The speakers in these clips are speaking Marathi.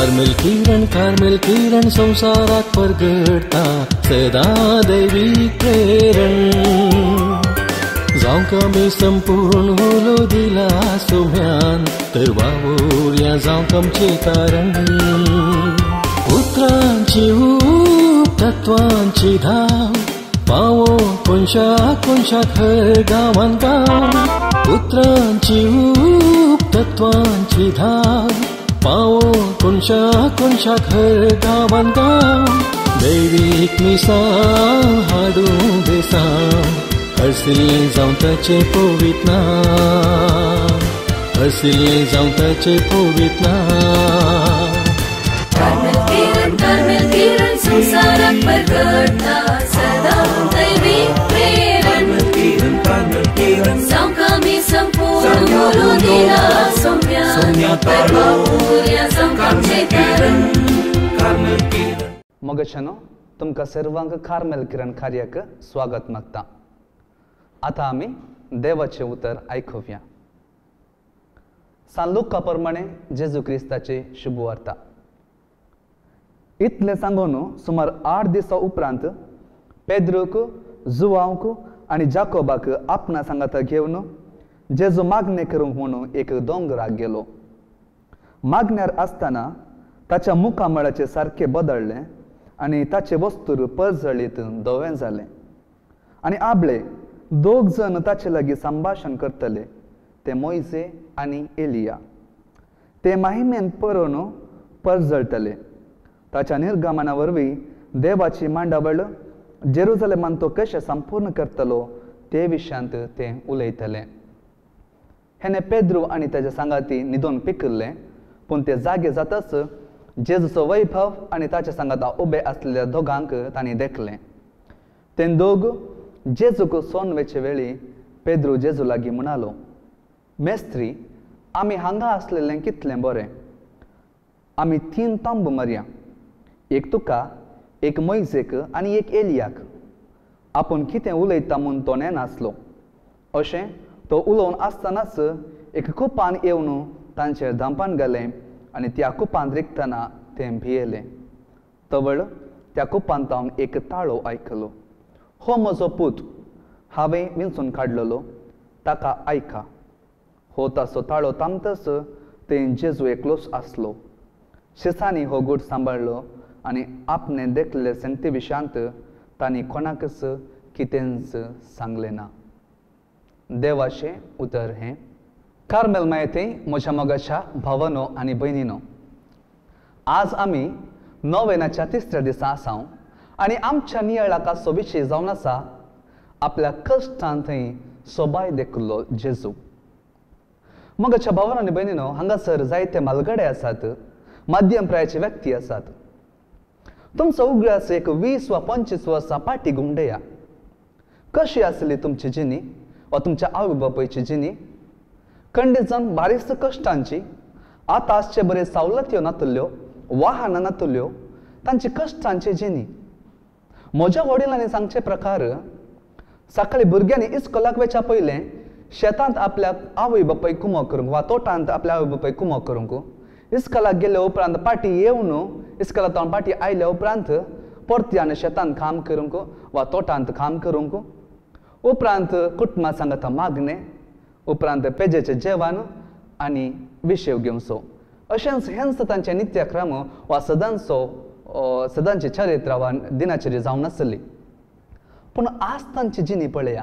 कार्मेल किरण संसारात परगडता सदा दैवीक प्रेरण जावंक आमी संपूर्ण होलो दिला सोम्यान तर वावुरया जावंक आमचें कारण उतरांची ऊब तत्वांची धाव पावो कोनशाक हर गांवान गांव उतरांची ऊब तत्वांची धाव पावो कोनशाक हर गांवान गांव दैवीक मिसाळ हाडूं बेसांव हरसिल्लें जावं ताचें पवित्र नांव हरसिल्लें जावं ताचें पवित्र नांव कार्मेल किरण संसाराक परगडता सदा दैवीक प्रेरण जावंक आमी संपूर्ण होलो दिला सोम्या तर वावुरया जावंक आमचें कारण मोगशानो तुमकां सर्वांक कार्मेल किरण कार्याक स्वागत मागता. आता आमी देवाचें उतर आयकुया. सान लुका प्रमाणे जेजू क्रिस्ताची शुभ वार्ता. इतलें सांगून सुमार 8 दिसां उपरांत पेद्रूक जुवांक आनी जाकोबाक आपणा सांगाता घेवन जेजू मागणे करूंक म्हणून एक दोंगराक गेलो. मागण्यार आसतना ताच्या मुखामळाचें सारकें बदळ्ळें आनी ताचे वस्तूर परजळीत धवें जालें आनी आबळे 2 जण ताचे लागीं संभाशण करतले ते मोइजे आनी एलिया. ते महिमेन पळोवन परजळटले. ताच्या निर्गमना वरवीं देवाची मांडावळ जेरुसलेमान तो कशें संपूर्ण करतलो ते विशयांत ते उलयतले. हेने पेद्रू आनी ताचे सांगाती न्हिदोन पिकल्ले पूण ते जागे जाताच जेजूचो वैभव आनी ताच्या सांगाता उबे आसलेल्या दोगांक तांणी देखलें. ते दोग जेजूक सोनवेचे वेळी पेद्रू जेजू लागीं म्हणालो, मेस्त्री, आमी हांगा आसलेलें कितलें बरें. आमी 3 तंब मारया, एक तुका, एक मोइजेक आनी एक एलियाक. आपूण कितें उलयता म्हूण तो नेनासलो. अशें तो उलोवन आसतनाच एक कुपान येवन तांचेर धांपान घालें आनी त्या कुपान रिगतना तें भियेलें. तवळ त्या कुपांतावन एक ताळो आयकलो. हो म्हजो पूत, हांवें विंचून काडलेलो, ताका आयका. हो ताचो ताळो तामतच तें जेजू एकलोच आसलो. शिसांनी हो गूट सांबाळलो आनी आपणें देखलेले संगती विशयांत तांणी कोणाकच कितेंच सांगलें ना. देवाचें उतर हें. कार्मेल मायती म्हज्या मोगाच्या भावानो आनी भयणीनो, आज आमी नोवेनाच्या 3ऱ्या दिसा आसां आनी आमच्या नियाळाका विशय जावन आसा आपल्या कश्टांत थंय सोबाय देखलो जेजू. मोगाच्या भावानो आनी भयणीनो, हांगासर जायते मालगडे आसात, मध्यम प्रायाचे व्यक्ती आसात. तुमचो उगडास एक 20 वा 25 वर्सां फाटीं गुंडया. कशी आसली तुमची जिणी वा तुमच्या आवय बापायची जिणी? खंडीत जावन बारीक कश्टांची, आतां आसचे बरे सवलत्यो नातल्यो, वाहनां नातल्यो, तांची कश्टांची जिणी. म्हज्या वडिलांनी सांगचे प्रकार सकाळी भुरग्यांनी इस्कोलाक वयच्या पयलें शेतांत आपल्या आवय बापायक कुमो करूंक वा तोटांत आपल्या आवय बापायक कुमो करूंक, इस्कोलाक गेले उपरांत पाटी येवन इस्कोलांतल्यान पाटी आयल्या उपरांत परत्यान शेतांत काम करूंक वा तोटांत काम करूंक, उपरांत कुटुंबा सांगाता मागणे, उपरांत पेजेचें जेवण आनी विशेव घेवचो. अशेंच हेंच तांचें नित्यक्रम वा सदांची चरित्र वा दिनाचर्या जावन आसली. पूण आज तांची जिणी पळया.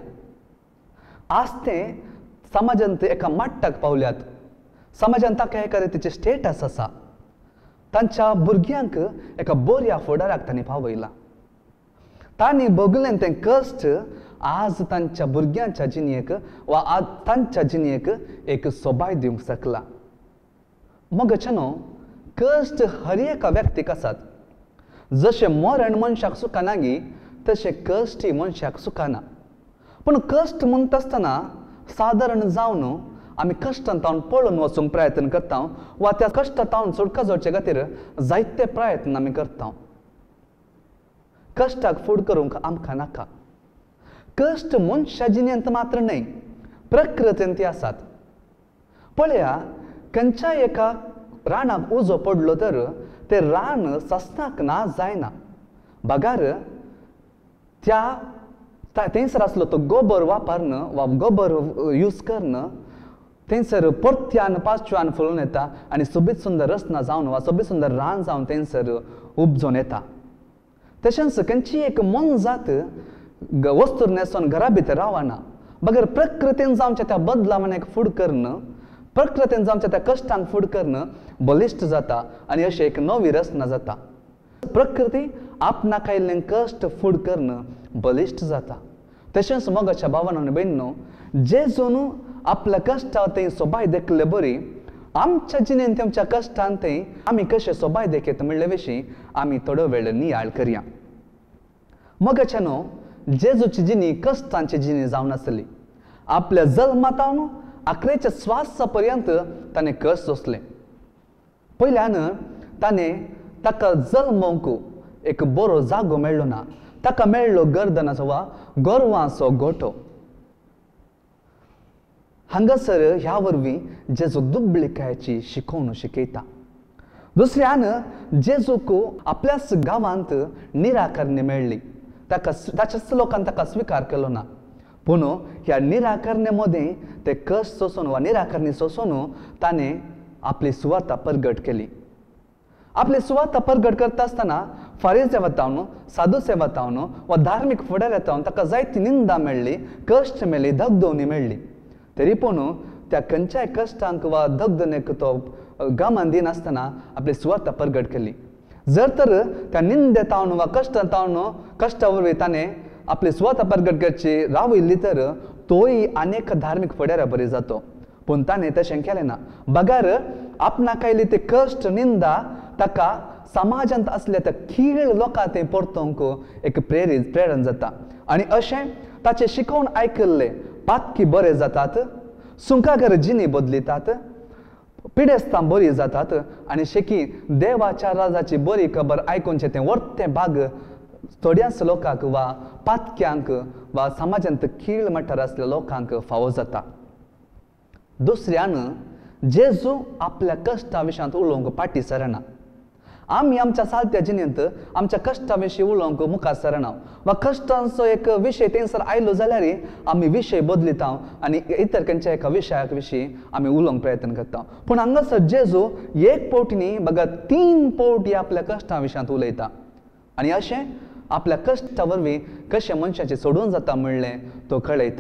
आज ते समाजांत एका मट्टाक पावल्यात. समाजांत ताका एका रितीचें स्टेटस आसा. तांच्या भुरग्यांक एका बऱ्या फुडाराक तांणी पावयला. तांणी भोगलें तें कश्ट आज तांच्या भुरग्यांच्या जिणयेक वा आज तांच्या जिणयेक एक सोबाय दिवंक शकला. मोगच्यानो, कश्ट हर एका व्यक्तीक आसात. जशें मरण मनशाक सुखा नागी तशें कश्टय मनशाक सुखाना. पूण कश्ट म्हणटा आसतना सादारण जावन आमी कश्टांतावन पळोवन वचूंक प्रयत्न करता वा त्या कश्टांतावन सुटका जावचे खातीर जायते प्रयत्न आमी करता. कश्टाक फूड करूंक आमकां नाका. कश्ट मनशा जिणेंत मात्र न्हय, प्रकृतींत आसात. पळया, खंयच्याय एका रानाक उजो पडलो तर ते रान सस्नाक ना जायना बगार थंयसर आसलो तो गोबर वापरणं वा गोबर यूज करणं थंयसर परत्यान पांचव्यान फुलून येता आनी सोबीत सुंदर रचना जावन वा सोबीत सुंदर रान जावन थंयसर उपजोन येता. तशेंच खंयची एक मन जात वस्तूर न्हेसोन घरा भितर रावना बगर प्रकृतीन जावच्या त्या बदलावण्याक फूड करणं प्रकृतीन जावच्या त्या कश्टांक फूड करणं बलिश्ट जाता आनी अशी एक नवी रचना जाता. प्रकृती आपणाक आयिल्लें कश्ट फूड करणं बलिश्ट जाता. तशेंच मोगाच्या भावांनो आनी भयणींनो जेजून आपल्या कश्टांत थंय सोबाय देखले बरी आमच्या जिणेंत तेमच्या कश्टांत थंय आमी कशे सोबाय देखीत म्हणले विशीं आमी थोडो वेळ नियाळ करया. मोगाच्यानो जेजूची जिणी कश्टांची जिणी जावन आसली. आपल्या जल्मातावन आखरेच्या स्वासा पर्यंत ताणें कश्ट सोंसले. पयल्यान ताणें ताका जल्मोवंक एक बरो जागो मेळ्ळो ना. ताका मेळ्ळो गर्दनाचो वा गोरवांचो गोठो. हांगासर ह्या वरवीं जेजू दुबळेकायेची शिकवण शिकयता. दुसऱ्यान जेजूक आपल्याच गांवांत निराकरणी मेळ्ळी. ताच्याच लोकांनी ताका स्विकार केलो ना पूण ह्या निराकरणे मदें ते कश्ट सोंसून वा निराकरणी सोंसून ताणें आपली सुवाता परगट केली. आपली सुवाता परगट करता आसतना फारीसे वतावन साधुसे वतावन वा धार्मीक फुडार येतावन ताका जायती निंदा मेळ्ळी कश्ट मेळ्ळी दगदवणी मेळ्ळी. तरी पूण त्या खंयच्याय कश्टांक वा दगदणेक तो गमान दिनासतना आपली सुवाता परगट केली. जर तर त्या निंदेतावन वा कश्टा वरवीं ताणें आपली सुवाता परगट करची रावयल्ली तर तोय अनेक धार्मीक फुडाऱ्या बरी जातो. पूण ताणें तशें केलें ना. बगार आपणाक आयली ते कश्ट निंदा ताका समाजांत असल्या त्या खीळ लोकां थंय परतोवंक एक प्रेरण जाता. आनी अशें ताचें शिकवण आयकल्ले पातकी बरे जातात सुंकागर जिणी बदलितात पिडेस्तां बरी जातात आनी शेकी देवाच्या राजाची बरी खबर आयकूनचें तें वर्ते भाग थोड्याच लोकांक वा पातक्यांक वा समाजांत खीळ मठार आसल्या लोकांक फावो जाता. दुसऱ्यान जेजू आपल्या कश्टा विशयांत उलोवंक फाटीं सरना. आमी आमच्या सालत्या जिणेंत आमच्या कश्टा विशीं उलोवंक मुखार सरना वा कश्टांचो एक विशय थंयसर आयलो जाल्यार आमी विशय बदलिता आनी इतर खंयच्या एका विशयाक विशीं आमी उलोवंक प्रयत्न करता. पूण हांगासर जेजू एक पावटी न्ही बगा 3 पावटी आपल्या कश्टा विशयांत उलयता आनी अशें आपल्या कश्टा वरवीं कशें मनशाचें सोडून जाता म्हणलें तो कळयता.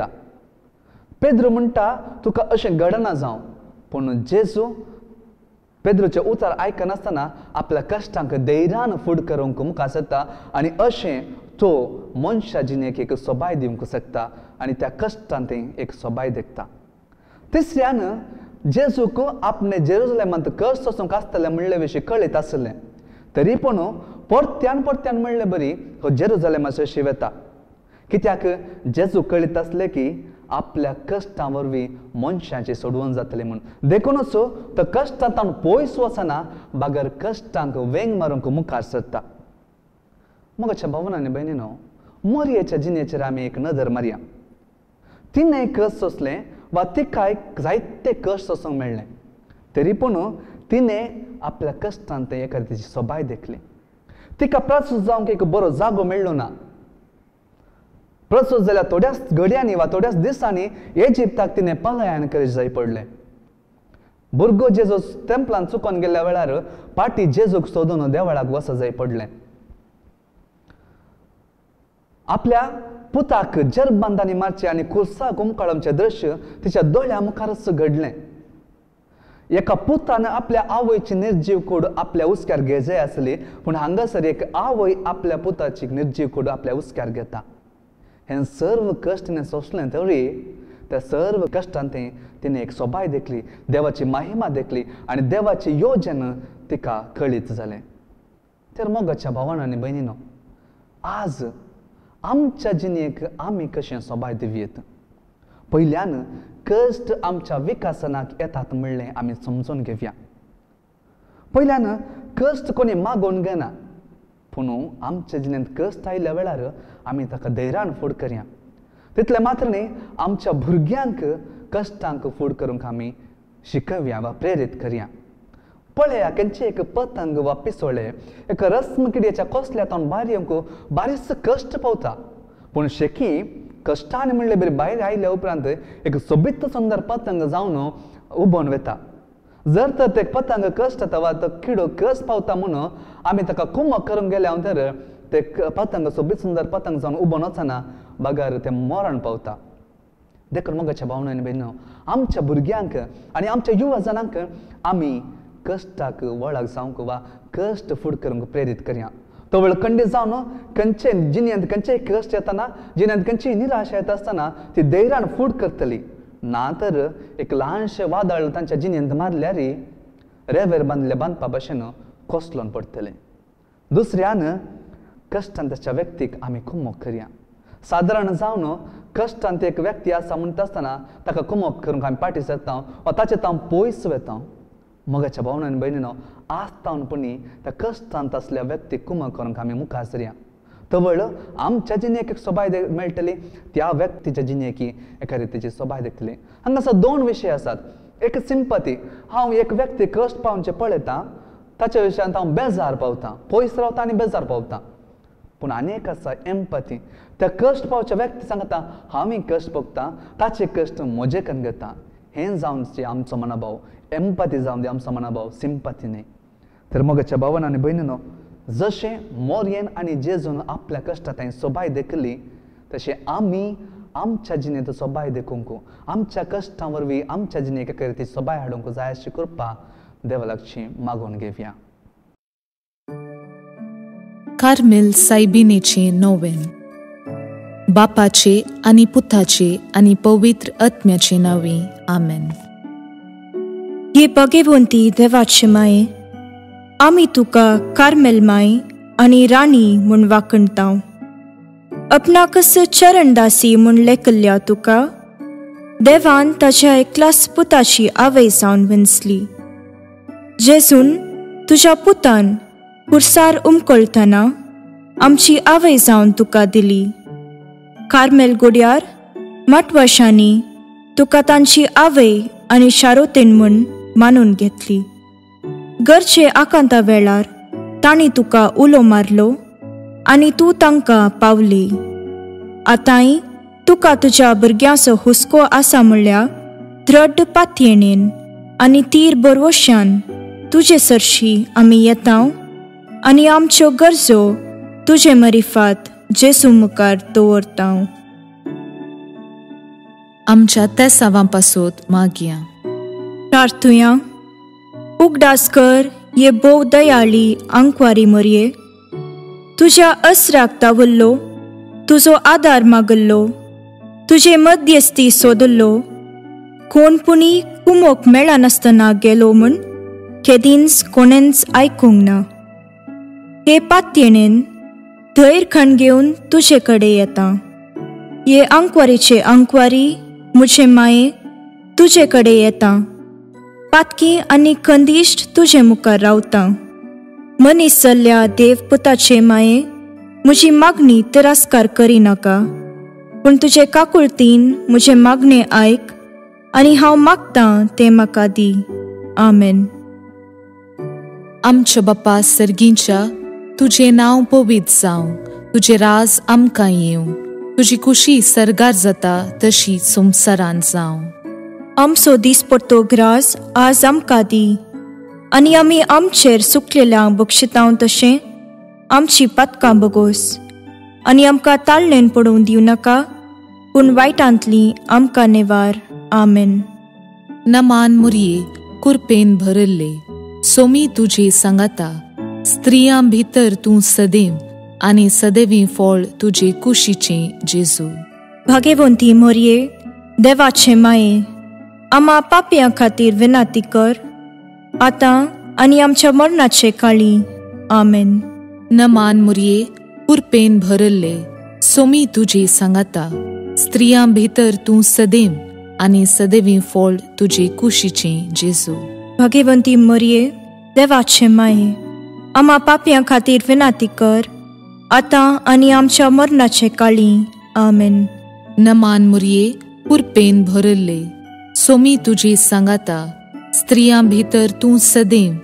पेद्र म्हणटा तुका अशें घडना जावं पूण जेजू पेद्रूचें उतर आयकनासतना आपल्या कश्टांक धैर्यान फूड करूंक मुखार सरता आनी अशें तो मनशा जिणेक एक सोबाय दिवंक शकता आनी त्या कश्टांत एक सोबाय देखता. तिसऱ्यान जेजूक आपणे जेरुसलेमांत कश्ट सोंसूंक आसतलें म्हणले विशीं कळीत आसलें तरी पूण परत्यान म्हणलें बरी हो जेरुसलेमाचो शिव येता. कित्याक जेजू कळीत आसलें की आपल्या कश्टां वरवीं मनशांची सोडवण जातली म्हूण. देखूनच तो कश्टांत पयस वचना बागर कश्टांक वेंग मारूंक मुखार सरता. मोगाच्या भावनांनी भयणीनो मोरयेच्या जिणेचेर आमी एक नदर मारया. तिणें कश्ट सोंसलें वा तिकाय जायते कश्ट सोंसूंक मेळ्ळें तरी पूण तिणें आपल्या कश्टांत एखाद्याची सोबाय देखली. तिका प्रसूत जावंक एक बरो जागो मेळ्ळो ना. प्रसूत जाल्यार थोड्याच घडयांनी वा थोड्याच दिसांनी इजिप्ताक तिणें पलायन करचें जाय पडलें. भुरगो जेजू टेंपलांत चुकोन गेल्ल्या वेळार पाटी जेजूक सोदून देवळाक वच जाय पडलें. आपल्या पुताक जरबंदांनी मारचें आनी कुर्साक उमकळमचें दृश्य तिच्या दोळ्या मुखारच घडलें. एका पुतान आपल्या आवयची निर्जीव कूड आपल्या उस्क्यार घे जाय आसली पूण हांगासर एक आवय आपल्या पुताची निर्जीव कूड आपल्या उस्क्यार घेता. हें सर्व कश्ट तिणें सोंसलें तरी त्या सर्व कश्टांत तिणें एक सोबाय देखली देवाची महिमा देखली आनी देवाची योजना तिका कळीत जालें. तर मोगाच्या भावांनो आनी भयणीनो आज आमच्या जिणेक आमी कशें सोबाय दिवयेत. पयल्यान कश्ट आमच्या विकासनाक येतात म्हणलें आमी समजून घेवया. पयल्यान कश्ट कोणी मागोवन घेना पूण आमच्या जिणेंत कश्ट आयिल्ल्या वेळार आमी ताका धैर्यान फूड करया. तितलें मात्र न्ही आमच्या भुरग्यांक कश्टांक फूड करूंक आमी शिकव्या वा प्रेरीत करया. पळया केंचे एक पतंग वा पिसोळे एक रस्म किड्याच्या कोसल्यातून भारी आमकां बारीच कश्ट पावता पूण शेकी कश्टान म्हणले बरी भायर आयल्या उपरांत एक सोबीत सुंदर पतंग जावन उबोन वता जर तर ते पतंग कश्ट येता वा तो किडो कस पावता म्हणून आमी ताका कुमक करूंक गेले हांव तर ते पतंग सोबीत सुंदर पतंग जावन उबोन वचना बागार ते मरण पावता देखून मोगाच्या भावनांनी बहिणो आमच्या भुरग्यांक आनी आमच्या युवा जनांक आमी कश्टाक वळख जावंक वा कश्ट फूड करूंक प्रेरीत करया तो वेळ खंडीत जावन खंयचे जिणेंत खंयचेय कश्ट येतना जिणेंत खंयचीय निराशा येता आसतना ती धैर्यान फूड करतली ना तर एक ल्हानशें वादळ तांच्या जिणेंत मारल्यार रेवेर बांदल्या बांदपा भशेन कोसलोन पडटलें दुसऱ्यान कश्टांत त्याच्या व्यक्तीक आमी कुमक करया सादारण जावन कश्टांत एक व्यक्ती आसा म्हणटा आसतना ताका कुमक करूंक आमी पाटी सरता वा ताचे तांव पयस वेता मोगाच्या भावनांनी बहिणीनो आस्तावनपणी त्या कश्टांत असल्या व्यक्तीक कुमक करूंक आमी मुखार सरया तवळ आमच्या जिणेक एक सोबाय मेळटली त्या व्यक्तीच्या जिणेक एका रितीची सोबाय देखतली हांगासर दोन विशय आसात एक सिंपती हांव एक व्यक्ती कश्ट पावचे पळयता ताच्या विशयांत हांव बेजार पावता पयस रावता आनी बेजार पावता पूण आनीक आसा एम्पती त्या कश्ट पावच्या व्यक्ती सांगता हांव कश्ट भोगता ताचे कश्ट म्हजे कन्न घेता हें जावन आमचो मनोभाव एम्पती जावन दी आमचो मनोभाव सिंपती न्ही तर मोगाच्या भावान आनी भयणीनो जशें मोरयेन आनी जेजून आपल्या कश्टांत सोबाय देखली तशें आमी आमच्या जिणेंत सोबाय देखूंक आमच्या कश्टां वरवीं आमच्या जिणेक एका रिती सोबाय हाडूंक जाय अशी कृपा देवा लागची मागून घेवया कार्मेल सायबिनेचे नोवेन बापाचे आनी पुताचे आनी पवित्र आत्म्याचे नांवे आमेन हे भगवंती देवाचे माये आमी तुका कार्मेल माय आनी राणी म्हूण वाखणटाव आपणाकच चरणदासी म्हूण लेखल्या तुका देवान ताच्या एकल्याच पुताची आवय जावन विंचली जेजून तुज्या पुतान खुर्सार उमकळतना आमची आवय जावन तुका दिली कार्मेल गोड्यार माटवाशांनी तुका तांची आवय आनी शारोतेन म्हूण मानून घेतली गरजे आकांता वेळार तांणी तुका उलो मारलो आनी तूं तांकां पावली आतांय तुका तुज्या भुरग्यांचो हुस्को आसा म्हणल्यार दृढ पातयेणेन आनी तीर बरवश्यान तुजे सरशी आमी येता आनी आमच्यो गरजो तुजे मरिफात जेजू मुखार दवरता आमच्या त्या सावांपासून मागया प्रार्थुया उगडास कर ये भोव दयाळी आंकवारी मरये तुज्या अस्राक तावल्लो तुजो आदार मागल्लो तुजे मध्यस्थी सोदल्लो कोणपुणी कुमोक मेळनासतना गेलो म्हूण केदींच कोणेंच आयकूंक ना हे पातयेणेन धैर्य घेवन तुजे कडेन येता ये आंकवारीचे आंकवारी म्हजे माये तुजे कडेन येता पातकी आनी खंदिश्ट तुजे मुखार रावता मनीस जाल्ल्या देव पुताचे माये म्हजी मागणी तिरस्कार करिनाका पूण तुजे काकुळतीन म्हजे मागणे आयक आनी हांव मागतां तें म्हाका दी आमेन आमच्या बापा सर्गींच्या तुझे नांव पवित्र जावं तुझे राज आमकां येवं तुजी खुशी सरगार जाता तशी संवसारांत जावं आमचो दिसपट्टो ग्रास आज आमकां दी आनी आमी आमचेर सुकलेल्यांक बक्षितांव तशें आमची पातकां बगोस आनी आमकां ताळणेन पडूंक दिवं नाका पूण वायटांतली आमकां नेवार आमेन नमान मुरये कुरपेन भरल्ले सोमी तुजे सांगाता स्त्रियां भितर तूं सदैव आनी सदैवी फळ तुजे कुशीचे जेजू भाग्यवंती मोरये देवाचे माये आमा पापयां खातीर विनाती कर आतां आनी आमच्या मरणाचे काळी आमेन नमान मुरये कुरपेन भरल्ले सोमी तुजे सांगाता स्त्रियां भितर तूं सदैव आनी सदैवी फळ तुजे कुशीचे जेजू भाग्यवंती मोरये देवाचे माये आमा पापयां खातीर विनाती कर आतां आनी आमच्या मरणाचे काळी आमेन नमान मुरये कुरपेन भरल्ले सोमी तुजे सांगाता स्त्रियां भितर तूं सदैव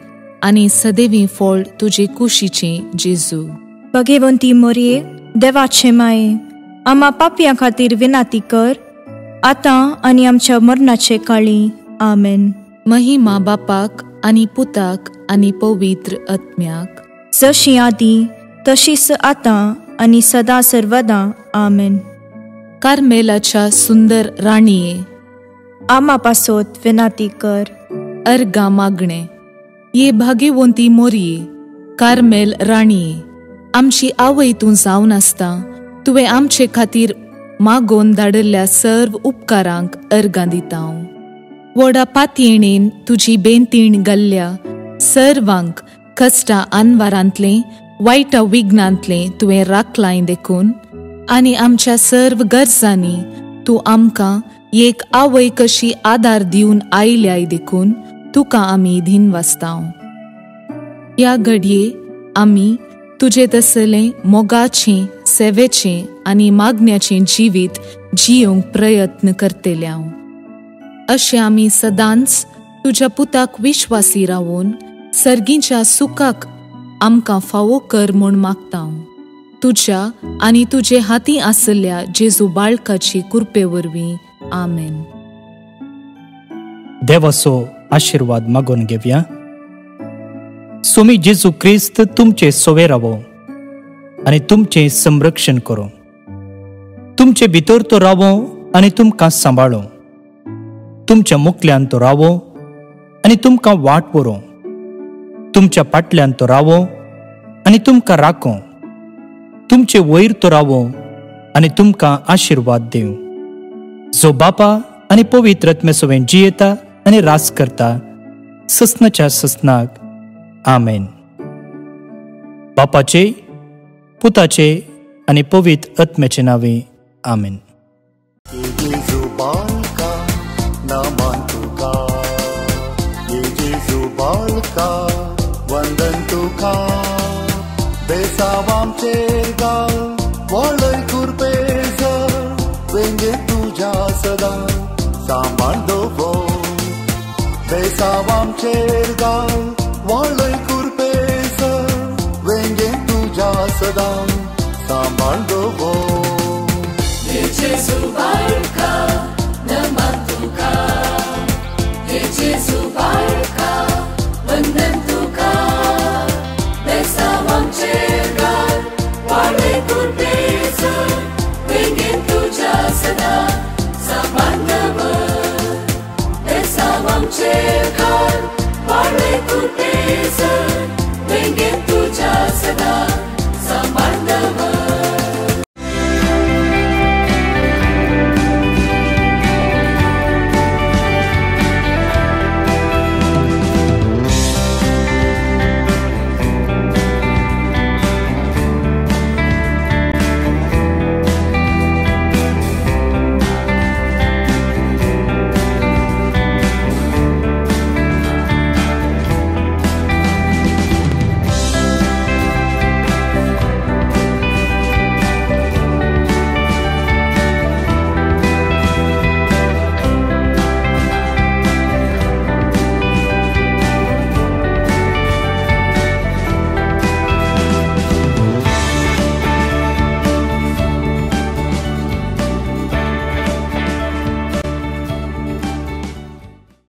आनी सदैवी फळ तुजे कुशीचें जेजू. भगवंती मोरये, देवाचे माये, आम्हा पापयां खातीर विनाती कर, आतां आनी आमच्या मरणाचे काळी. आमेन. महिमा बापाक आनी पुताक आनी पवित्र आत्म्याक, जशी आदी तशीच आतां आनी सदा सर्वदा. आमेन. कार्मेलाच्या सुंदर राणीये, आम्हा पासोत विनाती कर. अर्गा मागणे. ये भाग्यवंती मोरये, कार्मेल राणीये, आमची आवय तूं जावन आसता तुवें आमचे खातीर मागोवन धाडिल्ल्या सर्व उपकारांक अर्गां दिता हांव. व्हडा पातयेणेन तुजी बेंतीण घाल्ल्या सर्वांक कश्टां आनवारांतलें वायटा विघ्नांतलें तुवें राखलाय देखून, आनी आमच्या सर्व गरजांनी तूं आमकां एक आवय कशी आदार दिवन आयल्याय देखून तुका आमी दिनवासतांव. ह्या घडये आमी तुजे तसलें मोगाचें, सेवेचें आनी मागण्याचें जिवीत जियोंक प्रयत्न करतले हांव. अशें आमी सदांच तुज्या पुताक विश्वासी रावून सर्गीच्या सुखाक आमकां फावो कर म्हूण मागता हांव. तुज्या आनी तुजे हाती आसल्या जेजू बाळकाची कृपे वरवीं. आमेन. देवाचो आशीर्वाद मागून घेवया. स्वामी जेजू क्रिस्त तुमचे सोवे रावो आनी तुमचे संरक्षण करो. तुमचे भितर तो रावो आनी तुमकां सांबाळो. तुमच्या मुखल्यान तो रावो आनी तुमकां वाट व्हरो. तुमच्या फाटल्यान तो रावो आनी तुमकां राखो. तुमचे वयर तो रावो आनी तुमकां आशीर्वाद दिवं. जो बापा आनी पवित्र आत्मे सोबेन जियेता आनी रास करता ससनाच्या ससनाक. आमेन. बापाचे, पुताचे आनी पवित्र आत्म्याचे नावे. आमेन. जेजू बाळका नमन तुका, जेजू बाळका वंदन तुका. बेसाव आमचेर घाल व्हडले कृपेचर, वेंगे तुज्या सदां सांबाळ दवर. बेसाव आमचेर घाल व्हडले